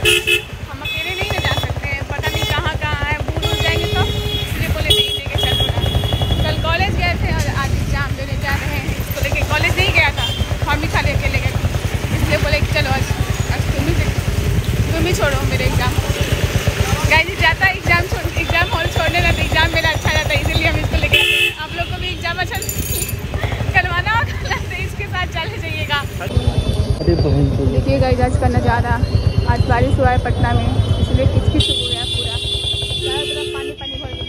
हम अकेले नहीं ना जा सकते हैं, पता नहीं कहाँ कहाँ है, भूल जाएंगे तो इसलिए बोले नहीं लेके चलो ना। कल कॉलेज गए थे और आज एग्जाम देने जा रहे हैं, इसको लेके कॉलेज नहीं गया था, हम ही खाली अकेले गए, इसलिए बोले कि चलो आज तुम ही छोड़ो मेरे एग्जाम। गाइस जाता है एग्जाम हॉल छोड़ने ना, तो एग्जाम मेरा अच्छा रहता है, इसीलिए हम इसको लेके आते हैं। आप लोग को भी एग्जाम अच्छा करवाना होगा तो इसके साथ चले जाइएगा। देखिए गाइस आज का नज़ारा, आज बारिश हुआ है पटना में, इसलिए किचकिच हो गया पूरा, चारों तरफ पानी पानी भर गया।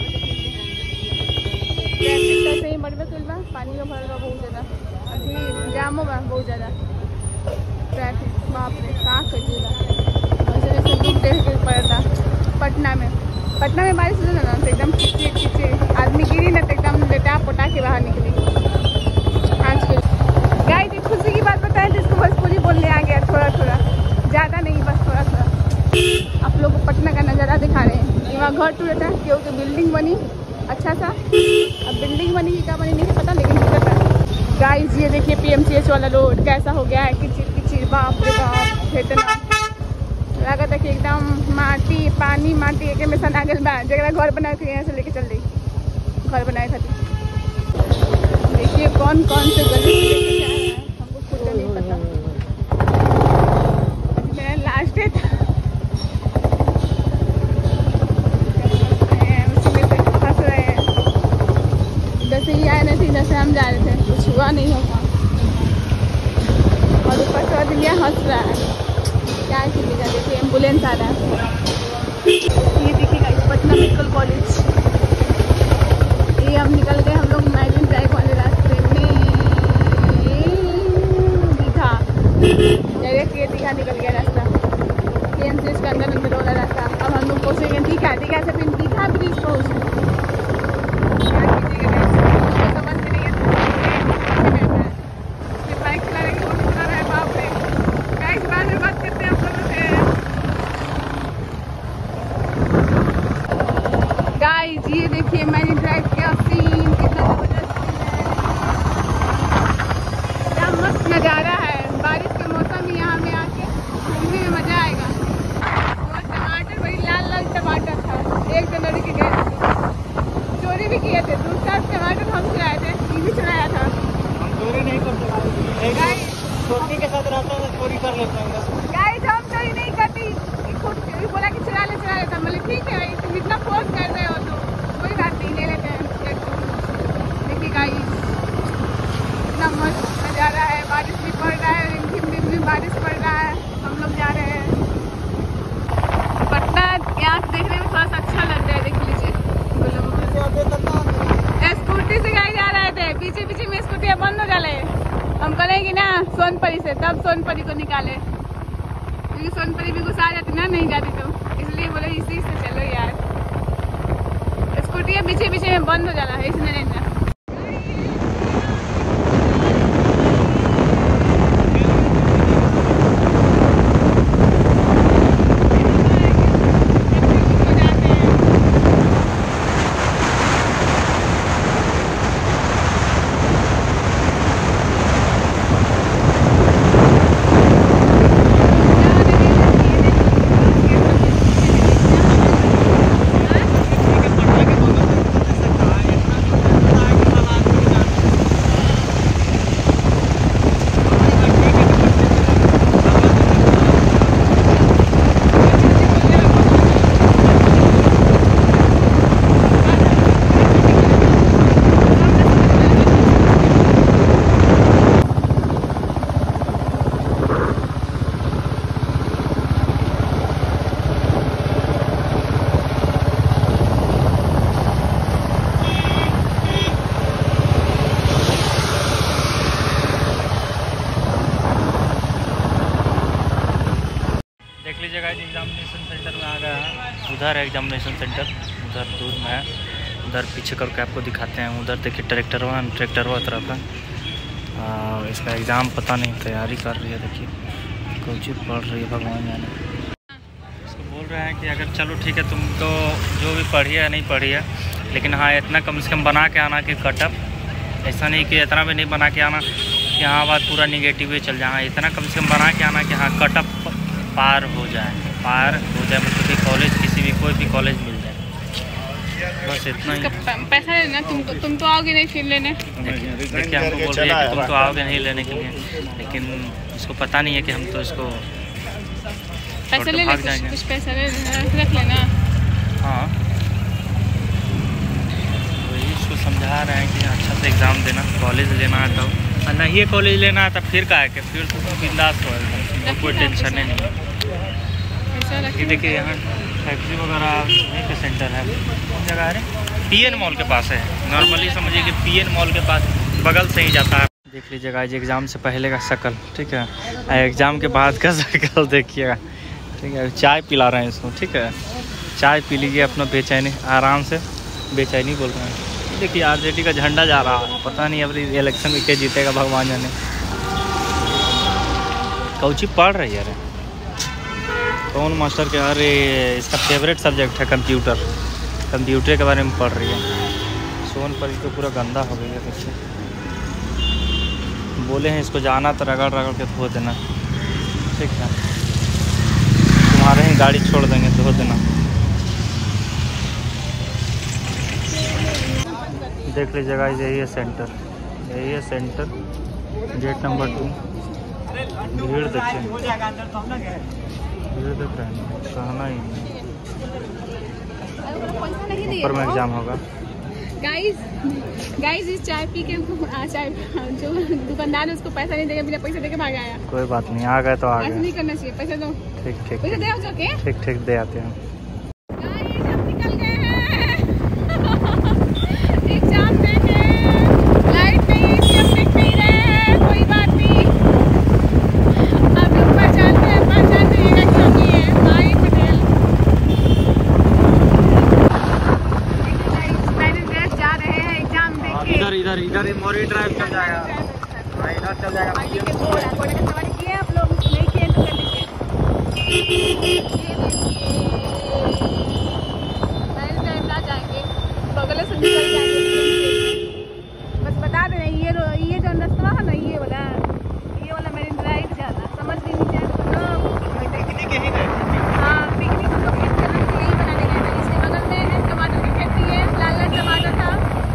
ट्रैफिक तो ऐसे ही बढ़ गया, पानी का भर गया बहुत ज़्यादा, अभी जाम होगा बहुत ज़्यादा ट्रैफिक, बाप रे कहाँ करिएगा। वैसे वैसे दुख देख के पड़ता पटना में बारिश हो ना तो एकदम खींचे आदमी गिरी ना तो एकदम लेटा पोटा के बाहर निकली। आज के गाइस एक खुशी की बात बताएं जिसको भोजपुरी बोलने आ गया थोड़ा थोड़ा, ज़्यादा नहीं बस थोड़ा थोड़ा। आप लोग को पटना का नज़ारा दिखा रहे हैं। वहाँ घर टूटा था क्योंकि बिल्डिंग बनी अच्छा सा, अब बिल्डिंग बनी कि क्या बनी नहीं पता, लेकिन टूटा था। गाइस ये देखिए PMCH वाला रोड कैसा हो गया है, किचिर बाप रे बाप, इतना लगा था कि एकदम माटी पानी माटी एक में सना गल बा। जगह घर बनाए थे यहाँ से लेके चल रही घर बनाए खातिर। देखिए कौन कौन से गली लेके जा रहा है, हमको खुद नहीं पता। मेरा लास्ट डे था, उसी में फंस रहे हैं। जैसे ही आए नहीं थे जैसे हम जा रहे थे, कुछ हुआ नहीं होगा और ऊपर से दुनिया हंस रहा है। क्या कीजिएगा, देखिए एम्बुलेंस आ रहा है। ये देखिएगा पटना मेडिकल कॉलेज, ये हम निकल गए हम लोग मैरिन ड्राइव वाले रास्ते में, दीघा डायरेक्ट ये दीघा निकल गया रास्ता, PMCH का अंदर वाला रास्ता। अब हम लोग पहुँचेंगे दीघा से फिर दीघा ब्रिज पहुँचे। क्या कीजिएगा समझ में नहीं बाइक चला रहे है, बाप रे। गाइस बाद में बात करते हैं आप लोगों से। गाइस ये देखिए मैंने ड्राइव किया सीन, कितना जबरदस्त है, क्या मस्त नज़ारा है। बारिश के मौसम में यहाँ में आके घूमने में मज़ा आएगा। और टमाटर वही लाल लाल टमाटर था, एक जनवरी के गए थे चोरी भी किए थे, दूसरा टमाटर हम चुराए थे, ये भी चुराया था। हम चोरी नहीं करते, छोटी के साथ रहता है चोरी कर लेते हैं। गाइस हम चोरी नहीं करती, खुद बोला कि चुरा लेता, मतलब ठीक है भाई तुम इतना फोर्स कर रहे हो तो कोई बात नहीं, ले लेते हैं। देखिए गाइस इतना मस्त नज़ारा है, बारिश भी पड़ रहा है, रिमझिम बारिश पड़ रहा है, हम लोग जा रहे हैं पटना। यहाँ देखने में थोड़ा सा अच्छा लगता है, देख लीजिए स्कूटी से गाड़ी जा रहे थे, पीछे पीछे में स्कूटियाँ बंद हो जाए, हम करेंगे ना सोनपरी से, तब सोनपरी को निकाले क्योंकि सोनपरी भी घुसा जाती ना नहीं जाती, तो इसलिए बोले इसी से चलो यार, स्कूटियाँ पीछे पीछे में बंद हो जाना है इसने नहीं ना। देख लीजिएगा एग्जामिनेशन सेंटर में आ गया है, उधर है एग्जामिनेशन सेंटर, उधर दूर में है, उधर पीछे करके आपको दिखाते हैं। उधर देखिए ट्रैक्टरवा तरफ है, इसका एग्ज़ाम पता नहीं तैयारी कर रही है, देखिए कुछ पढ़ रही है, भगवान जाने। इसको बोल रहे हैं कि अगर चलो ठीक है तुमको जो भी पढ़ी है नहीं पढ़ी है, लेकिन हाँ इतना कम से कम बना के आना कि कटअप, ऐसा नहीं कि इतना भी नहीं बना के आना कि हाँ बात पूरा निगेटिव ही चल जाए, इतना कम से कम बना के आना कि हाँ कटअप पार हो जाए मतलब कि कॉलेज किसी भी कोई भी कॉलेज मिल जाए, बस इतना ही। पैसा लेना तुम तो आओगे नहीं फिर लेने। देखिए हमको बोल रही है कि तुम तो आओगे नहीं लेने के लिए, लेकिन इसको पता नहीं है कि हम तो इसको पैसा ले भाग जाएंगे। कुछ पैसा ले रख लेना। हाँ वही इसको समझा रहे हैं कि अच्छा से एग्ज़ाम देना, कॉलेज लेना आता हो और नहीं कॉलेज लेना आता फिर का है कि फिर तो बिंदास हो एकदम, कोई टेंशन नहीं है। ये देखिए यहाँ फैक्ट्री वगैरह यहीं पे सेंटर है, जगह है PN मॉल के पास है। नॉर्मली समझिए कि PN मॉल के पास बगल से ही जाता है। देख लीजिएगा आज एग्ज़ाम से पहले का शक्ल, ठीक है, एग्ज़ाम के बाद का शक्ल देखिएगा, ठीक है। चाय पिला रहे हैं इसको, ठीक है, चाय पी लीजिए अपना बेचैनी आराम से, बेचैनी बोल रहे हैं। देखिए RJD का झंडा जा रहा है, पता नहीं अब इलेक्शन में क्या जीतेगा भगवान जाने। कौची पढ़ रही है? अरे कौन मास्टर के? अरे इसका फेवरेट सब्जेक्ट है कंप्यूटर के बारे में पढ़ रही है। सोनपरी तो पूरा गंदा हो गया है। बोले हैं इसको जाना तो रगड़ के धो देना, ठीक है, तुम्हारे ही गाड़ी छोड़ देंगे धो देना। देख लीजिएगा यही है सेंटर, गेट नंबर 2। भीड़ देखिए, भीड़ देख रहे हैं, कहना ही नहीं। ऊपर में एग्जाम होगा। गाइस इस चाय पी के चाय जो दुकानदार है उसको पैसा नहीं देगा, बिना पैसे देके भाग आया। कोई बात नहीं, आ गए तो आ गए, ऐसा नहीं करना चाहिए। पैसा दो। ठीक पैसा दे आओ जाके। ठीक दे आते हैं। गाइस हम निकल गए हैं एग्जाम देने। लाइट नहीं थी, हम देख नहीं रहे हैं, कोई बात नहीं। आप लोग पहचानते हैं क्यों नहीं है भाई पटेल। इधर मोरी ड्राइव चल जाएगा, इधर चल जाएगा। आप लोग नहीं किए तो कर लीजिए। टाइम ना जाएंगे, बगल से निकल जाएंगे। बस बता देना ये जो रास्ता है ना, ये वाला मेरी ड्राइव जाना, समझ नहीं जाए तो पिकनिक यही है। हाँ पिकनिक हम लोग यही बनाने गए थे। इसके बगल में टमाटर की खेती है, लाल टमाटर था।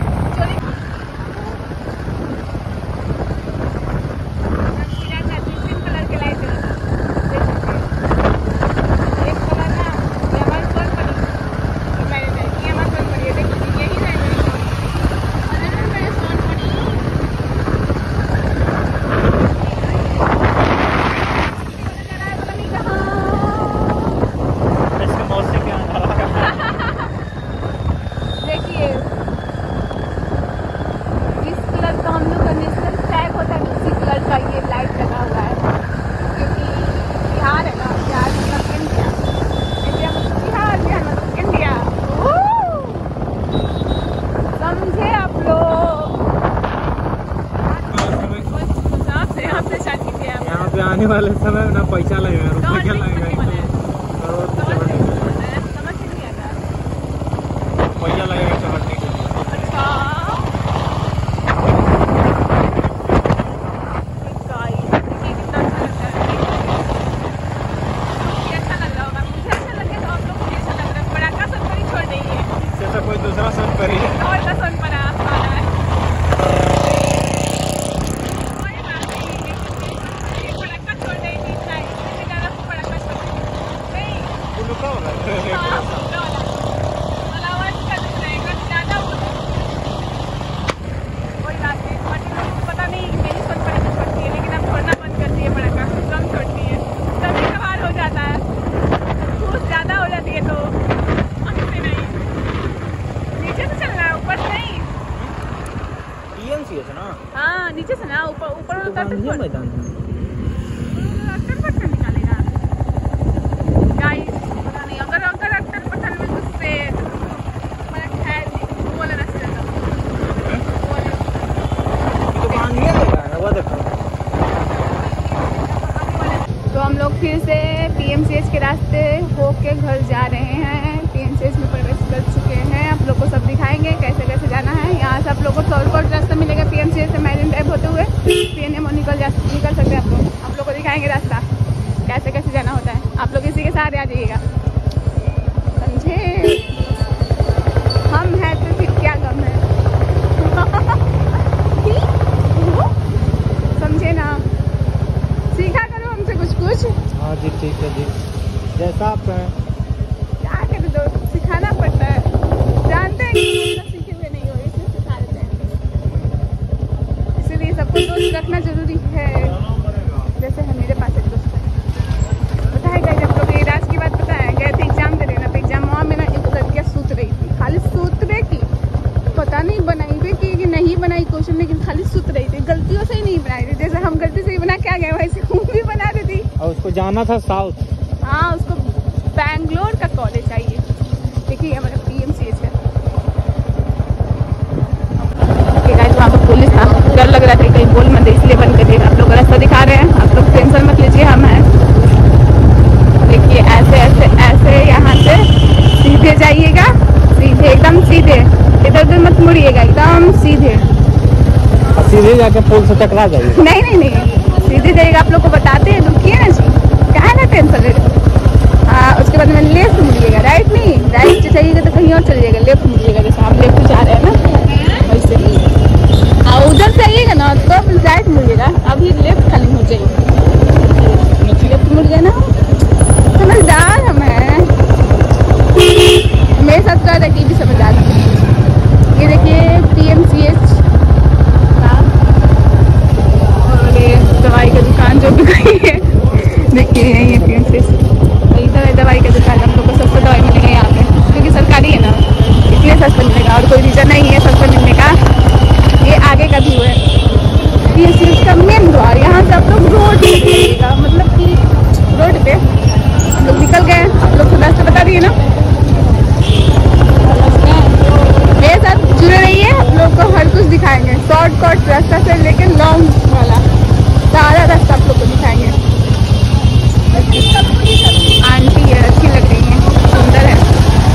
आने वाले समय ना पैसा लगेगा, रुपया क्या लगेगा, पैसा लगेगा चढ़ने के लिए। इससे तो कोई दूसरा सन करिए। हाँ नीचे से ना ऊपर मैदान निकालेगा। गाइस पता नहीं अगर अक्टर पठान सहारे आ जाइएगा, समझे? हम हैं तो फिर क्या गम है। समझे ना? सीखा करो हमसे कुछ कुछ। हाँ जी ठीक है जी, जैसा आप कहें। क्या कर दो, सिखाना पड़ता है, जानते हैं कि सीखे हुए नहीं हो, इसलिए सिखा देते हैं। इसीलिए सबको दोस्त रखना जरूरी है। जैसे है मेरे पास एक दोस्त है, पता है क्या, जब लोग राज की बात पता है, गए थे एग्जाम देने ना, तो एग्जाम में ना एक लड़कियाँ सूत रही थी, खाली सूतने की, पता नहीं बनाई भी कि नहीं बनाई क्वेश्चन, लेकिन खाली सूत रही थी, गलतियों से ही नहीं बनाई थी। जैसे हम गलती से ही बना क्या गए वैसे वो भी बना देती। और उसको जाना था साउथ। हाँ, उसको बैंगलोर का कॉलेज चाहिए। देखिए हमारा PMCH है। वहाँ पर पुलिस था, डर लग रहा था कहीं बोल मत, इसलिए बंद कर दिया। आप लोग रास्ता दिखा रहे हैं, आप लोग टेंशन मत लीजिए, हम हैं। देखिए ऐसे ऐसे ऐसे यहाँ से सीधे जाइएगा, सीधे एकदम सीधे, इधर उधर मत मुड़िएगा, एकदम सीधे। सीधे जाके पुल से टकरा जाइए। नहीं नहीं नहीं, सीधे जाइएगा। आप लोग को बताते हैं, रुकिए ना जी, क्या है ना टेंशन ले। हाँ, उसके बाद में लेफ्ट मुड़िएगा, राइट नहीं, राइट जाइएगा तो कहीं और चल जाइएगा, लेफ्ट मुड़िएगा। जैसे हम लेफ्ट जा रहे हैं ना वैसे ही, और उधर से आइएगा ना तो राइट मुड़िएगा, अभी लेफ्ट खाली हो जाइए, लेफ्ट मुड़ गया ना। समझदार हम हैं, मेरे साथ क्या रहता है भी समझदार है। ये देखिए PMCH का, और ये दवाई का दुकान जो भी गई है, देखिए ये PMCH, इधर दवाई का दुकान, हम लोग को सस्ता दवाई मिलेगा यहाँ पे, क्योंकि सरकारी है ना, इसलिए सस्ता मिलेगा, और कोई रीज़न नहीं है सस्ता मिलने का। ये आगे का व्यू है PMCH का मेन द्वार। यहाँ से आप लोग रोड पे जाइएगा, मतलब कि रोड पे हम लोग निकल गए, आप लोग को रास्ता बता दिए ना। मेरे साथ जुड़े रहिए, आप लोग को हर कुछ दिखाएंगे, शॉर्टकट रास्ता से लेकर लॉन्ग वाला सारा रास्ता आप लोग को दिखाएंगे। आंटी है, अच्छी लग रही है, सुंदर है,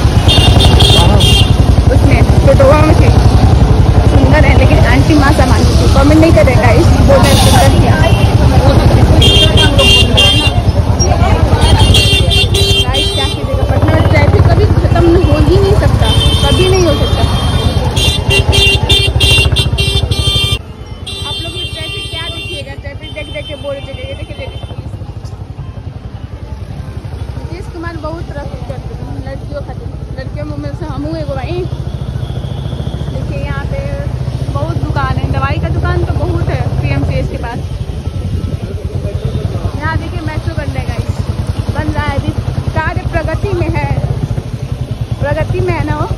उसमें फोटोवा में थी, सुंदर है, लेकिन आंटी माँ सामान की कमेंट नहीं करेगा, इस बोले सुंदर किया। क्या कीजिएगा, पटना में ट्रैफिक कभी खत्म हो ही नहीं सकता, कभी नहीं हो सकता। आप लोग ये ट्रैफिक क्या देखिएगा, ट्रैफिक देख देख के बोल चलेगा। देखिए नीतीश कुमार बहुत ट्रैफिक करते हैं लड़कियों खातिर, लड़कियों में से हमू एगो भाई। देखिए यहाँ पे बहुत दुकान है, दवाई का दुकान तो बहुत है PMCH के पास। यहाँ देखिए मेट्रो बन रहा है, बन रहा है, अभी कार्य प्रगति में है, प्रगति में है ना वो।